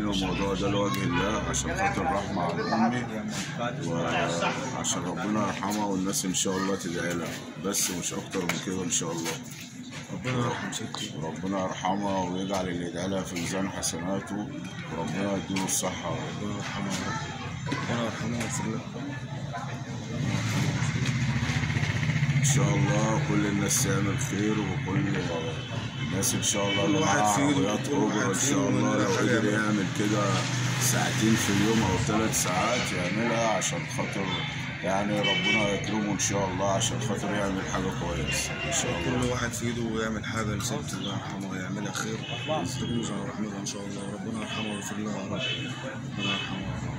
عاملين الموضوع ده لوجه الله عشان خاطر رحمة على أمي، وعشان ربنا يرحمها والناس إن شاء الله تدعي لها، بس مش أكتر من كده إن شاء الله. ربنا يرحم ستي. ربنا يرحمها ويجعل اللي يدعي لها في ميزان حسناته، وربنا يديله الصحة. ربنا يرحمها يا رب. ربنا يرحمها ويغفر لها. إن شاء الله كل الناس تعمل خير، وكل الناس إن شاء الله اللي معاها عربيات أوبر إن شاء الله لو قدر يعمل كده ساعتين في اليوم أو 3 ساعات يعملها عشان خاطر يعني ربنا يكرمه إن شاء الله، عشان خاطر يعمل حاجة كويسة إن شاء الله. كل واحد في ايده يعمل حاجة لست الله يرحمها ويعملها خير تجوز على رحمتها إن شاء الله. ربنا يرحمها ويغفر لها يا رب. ربنا يرحمها.